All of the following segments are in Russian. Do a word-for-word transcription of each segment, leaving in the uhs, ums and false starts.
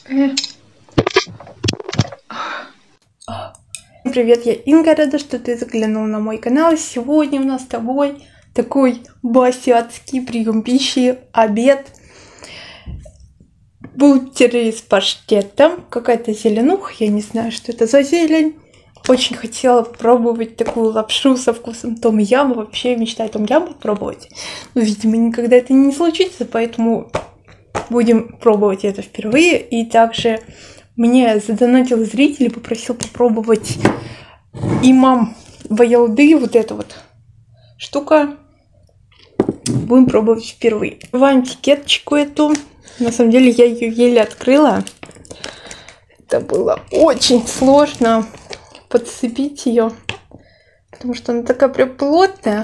Привет, я Инга, рада, что ты заглянул на мой канал. Сегодня у нас с тобой такой басиатский прием пищи, обед. Бутеры с паштетом, какая-то зеленуха, я не знаю, что это за зелень. Очень хотела пробовать такую лапшу со вкусом том-яма, вообще мечтаю том-ям попробовать. Но, видимо, никогда это не случится, поэтому будем пробовать это впервые. И также мне задонатил зритель и попросил попробовать имам Баялды, вот эта вот штука. Будем пробовать впервые. Открываем этикеточку эту. На самом деле я ее еле открыла. Это было очень сложно подцепить ее, потому что она такая прям плотная.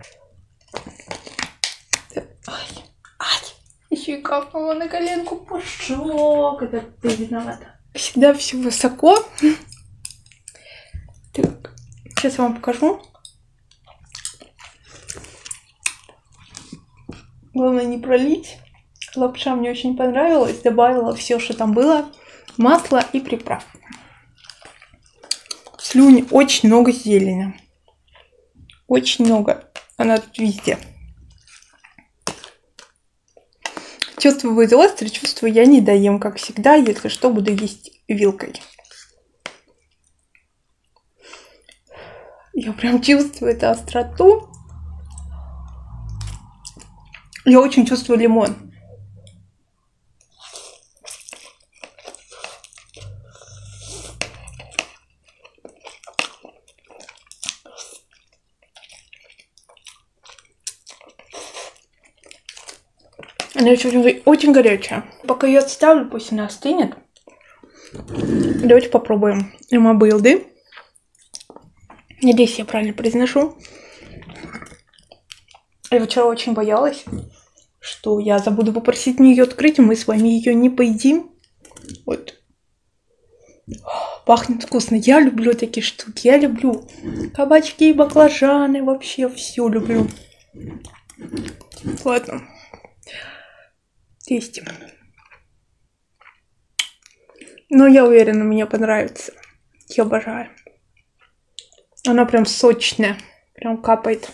Ай, ай, еще и капнула на коленку пушок. Это ты виновата. Всегда все высоко. Так, сейчас я вам покажу. Главное не пролить. Лапша мне очень понравилась. Добавила все, что там было. Масло и приправ. В слюне очень много зелени. Очень много. Она тут везде. Чувство будет острое. Чувство я не доем, как всегда. Если что, буду есть вилкой. Я прям чувствую эту остроту. Я очень чувствую лимон. Она еще очень, очень горячая. Пока ее отставлю, пусть она остынет. Давайте попробуем имам Баялды. Надеюсь, я правильно произношу. Я вчера очень боялась, что я забуду попросить мне ее открыть, и мы с вами ее не поедим. Вот. Пахнет вкусно. Я люблю такие штуки. Я люблю кабачки, баклажаны. Вообще все люблю. Ладно. Тестим. Но я уверена, мне понравится. Я обожаю. Она прям сочная. Прям капает.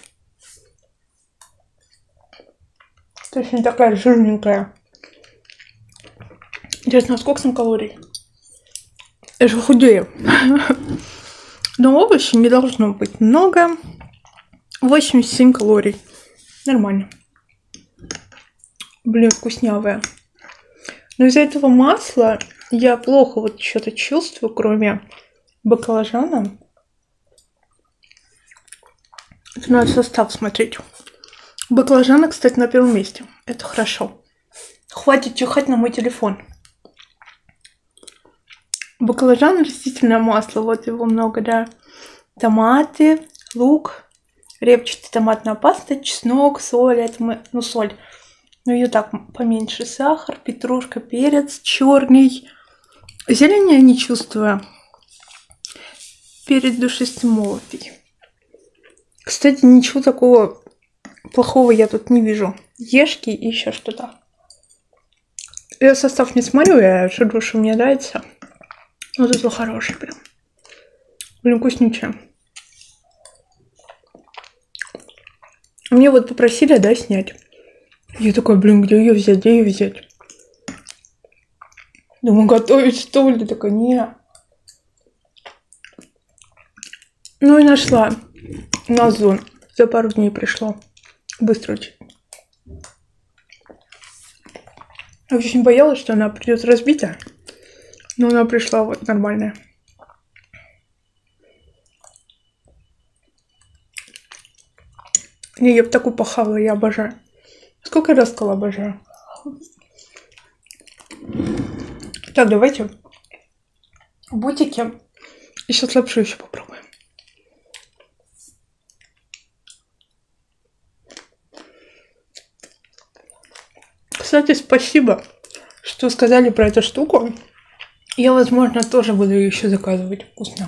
Точно такая жирненькая. Интересно, а сколько там калорий? Я же худею. Но овощей не должно быть много. восемьдесят семь калорий. Нормально. Блин, вкуснявая. Но из-за этого масла я плохо вот что-то чувствую, кроме баклажана. Это надо состав смотреть. Баклажаны, кстати, на первом месте. Это хорошо. Хватит чихать на мой телефон. Баклажан, растительное масло, вот его много, да. Томаты, лук, репчатая томатная паста, чеснок, соль. Это мы, ну соль. Ну ее так поменьше. Сахар, петрушка, перец черный. Зелень я не чувствую. Перец душистый молотый. Кстати, ничего такого плохого я тут не вижу. Ешки и еще что-то. Я состав не смотрю, я жду, что мне нравится. Вот это хороший прям. Блин, вкуснючая. Мне вот попросили, да, снять. Я такой, блин, где ее взять, где ее взять? Думаю, готовить что ли? Такая, не. Ну и нашла. На Озон. За пару дней пришло. Быстро очень. Я очень боялась, что она придет разбитая. Но она пришла вот нормальная. Не, я бы такую похавала, я обожаю. Сколько раз сказала обожаю. Так, давайте бутики. И сейчас лапшу еще попробуем. Кстати, спасибо, что сказали про эту штуку. Я, возможно, тоже буду ее еще заказывать. Вкусно.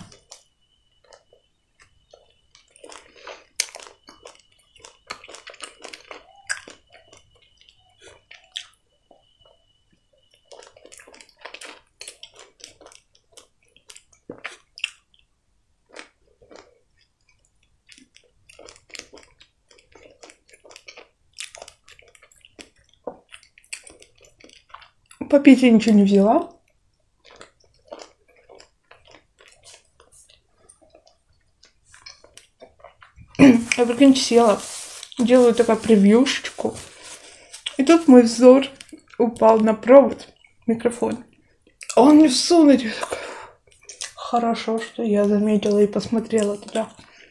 Попить я ничего не взяла. Я, прикиньте, села, делаю такую превьюшечку. И тут мой взор упал на провод микрофон. А он мне всунуть. Хорошо, что я заметила и посмотрела туда.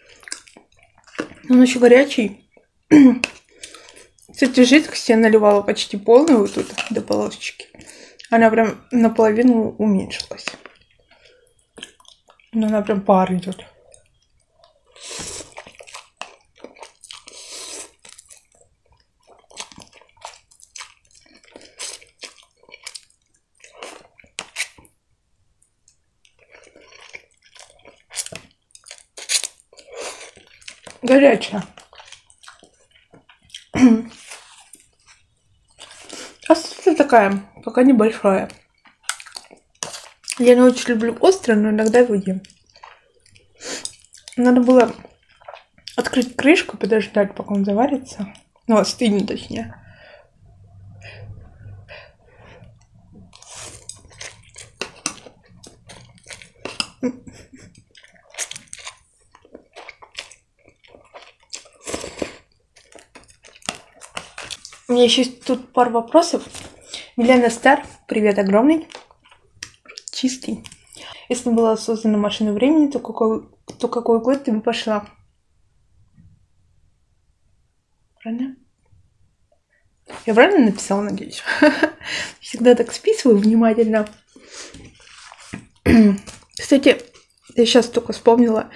Он еще горячий. Кстати, жидкость я наливала почти полную вот тут до полосочки. Она прям наполовину уменьшилась. Но она прям пар идет. Горячая. Острая такая, пока небольшая. Я не очень люблю острое, но иногда его ем. Надо было открыть крышку, подождать, пока он заварится. Ну, остынет точнее. У меня еще есть тут пару вопросов. Милена Стар, привет огромный. Чистый. Если была создана машина времени, то какой, то какой год ты бы пошла? Правильно? Я правильно написала, надеюсь? Всегда так списываю внимательно. Кстати, я сейчас только вспомнила.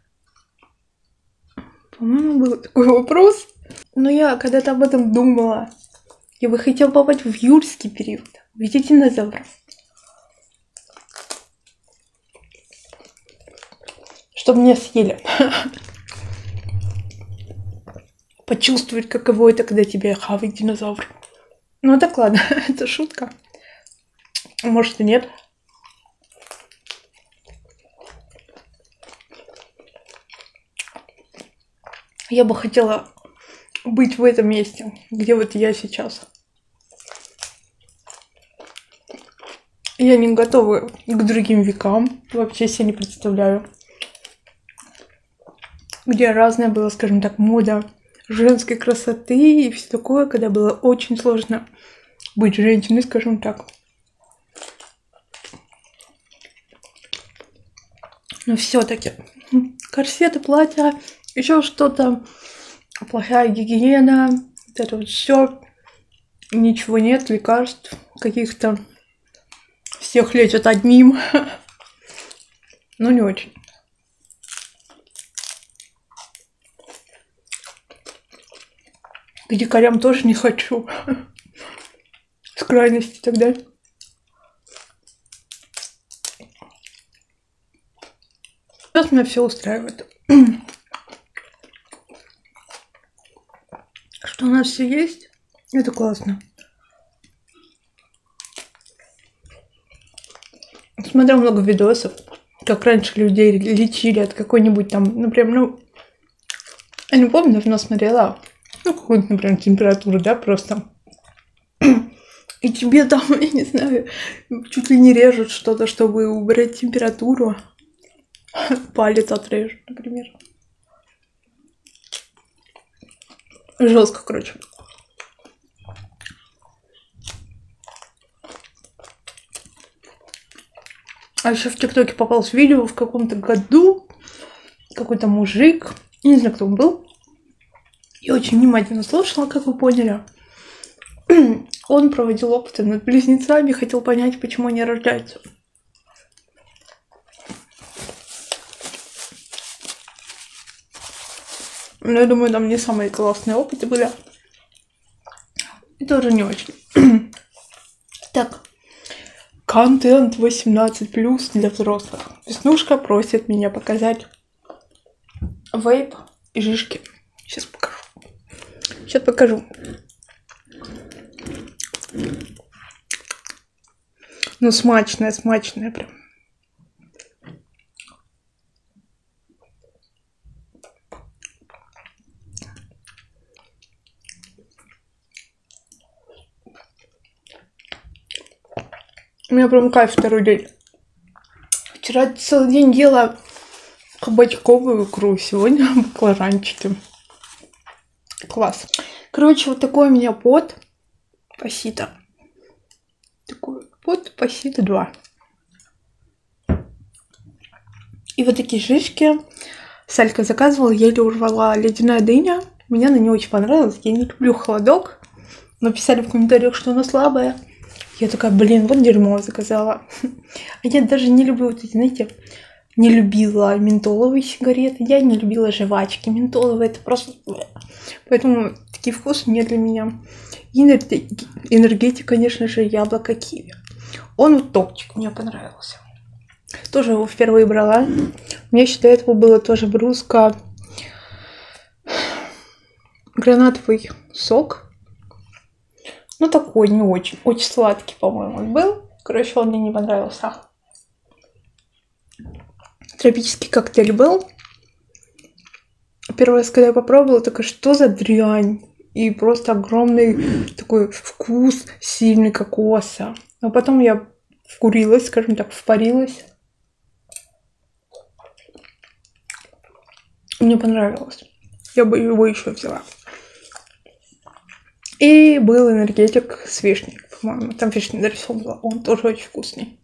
По-моему, был такой вопрос. Но я когда-то об этом думала. Я бы хотела попасть в юрский период. Видеть динозавров. Чтобы меня съели. Почувствовать, каково это, когда тебя хавает динозавр. Ну так ладно, это шутка. Может и нет. Я бы хотела быть в этом месте, где вот я сейчас. Я не готова к другим векам. Вообще себе не представляю. Где разная была, скажем так, мода женской красоты и все такое, когда было очень сложно быть женщиной, скажем так. Но все-таки корсеты, платья, еще что-то, плохая гигиена, вот это вот все, ничего нет, лекарств каких-то, всех лечат одним, но не очень. К дикарям тоже не хочу. С крайности тогда. Сейчас меня все устраивает. Что у нас все есть, это классно. Смотрел много видосов, как раньше людей лечили от какой-нибудь там, например, ну, я не помню, давно смотрела, ну, какую-нибудь, например, температуру, да, просто. И тебе там, я не знаю, чуть ли не режут что-то, чтобы убрать температуру. Палец отрежут, например. Жестко, короче. А еще в ТикТоке попалось видео в каком-то году. Какой-то мужик, не знаю, кто он был. Я очень внимательно слушала, как вы поняли. Он проводил опыты над близнецами, хотел понять, почему они рождаются. Но я думаю, там не самые классные опыты были. И тоже не очень. Так. Контент восемнадцать плюс для взрослых. Веснушка просит меня показать вейп и жишки. Сейчас покажу. Сейчас покажу. Ну, смачная, смачная прям. У меня прям кайф второй день. Вчера целый день ела кабачковую икру, сегодня баклажанчики. Класс. Короче, вот такой у меня пот пасита. Такой пот пасита два. И вот такие шишки. Салька заказывала, еле урвала ледяная дыня. Мне она не очень понравилась. Я не люблю холодок. Написали в комментариях, что она слабая. Я такая, блин, вот дерьмо заказала. А я даже не люблю вот эти, знаете, не любила ментоловые сигареты. Я не любила жвачки. Ментоловые это просто... Поэтому такие вкусы не для меня. Энергетик, энергетик, конечно же, яблоко киви. Он вот топчик, мне понравился. Тоже его впервые брала. У меня еще до этого было тоже бруска. Гранатовый сок. Ну, такой не очень. Очень сладкий, по-моему, он был. Короче, он мне не понравился. Тропический коктейль был. Первый раз, когда я попробовала, такая, что за дрянь? И просто огромный такой вкус сильный кокоса. А потом я вкурилась, скажем так, впарилась. Мне понравилось. Я бы его еще взяла. И был энергетик с вишней, по-моему. Там вишня нарисована. Он тоже очень вкусный.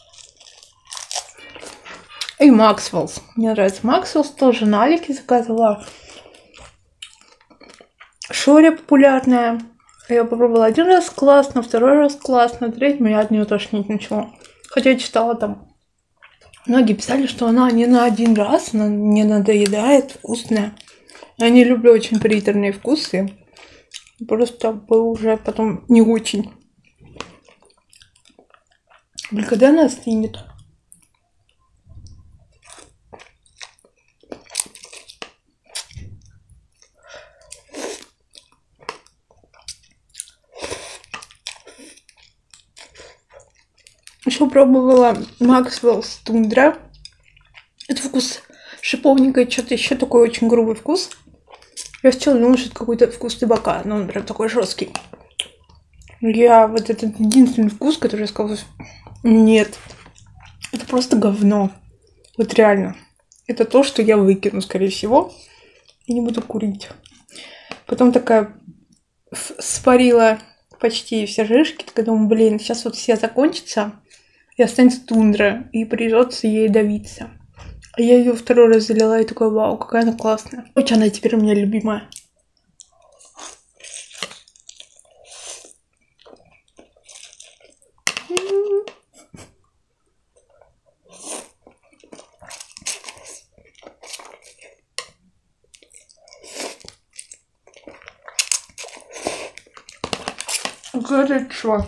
И Максвеллс. Мне нравится Максвеллс. Тоже на Алике заказывала. Шори популярная. Я попробовала один раз классно, второй раз классно, третий меня от нее тошнить начало. Хотя я читала там. Многие писали, что она не на один раз, она не надоедает, вкусная. Я не люблю очень приторные вкусы. Просто был уже потом не очень. Блин, когда она остынет? Еще пробовала Максвеллс Тундра. Это вкус шиповника и что-то еще такой очень грубый вкус. Я сначала думала, что это какой-то вкус табака, но он прям такой жесткий. Я вот этот единственный вкус, который я сказала, нет, это просто говно. Вот реально. Это то, что я выкину, скорее всего, и не буду курить. Потом такая спарила почти все жишки, такая думаю, блин, сейчас вот все закончатся, и останется тундра, и придется ей давиться. А я ее второй раз залила и такой, вау, какая она классная. Очень она теперь у меня любимая. Горячо.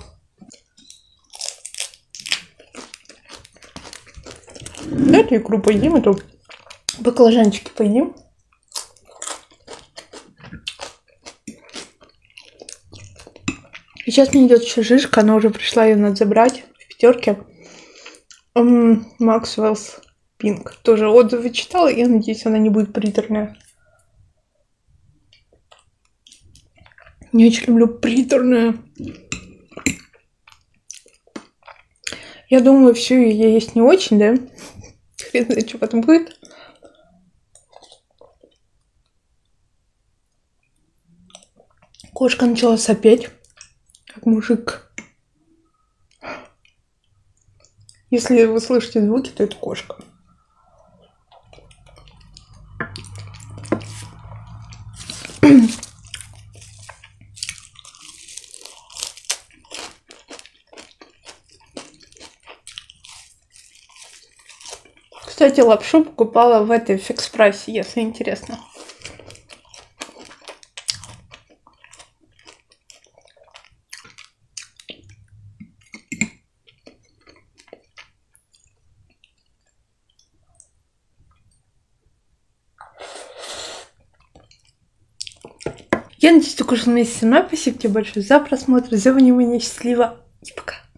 Дайте икру поедим, эту баклажанчики поедим. Сейчас мне идет еще жишка, она уже пришла, ее надо забрать в пятерке. Максвеллс Пинк. Тоже отзывы читала, я надеюсь, она не будет приторная. Не очень люблю приторное. Я думаю, все ее есть не очень, да? Хрен знает, что потом будет. Кошка начала сопеть, как мужик. Если вы слышите звуки, то это кошка. Кстати, лапшу покупала в этой фикс прайсе, если интересно. Я надеюсь, ты кушал вместе со мной. Спасибо тебе большое за просмотр, за внимание. Счастливо и пока.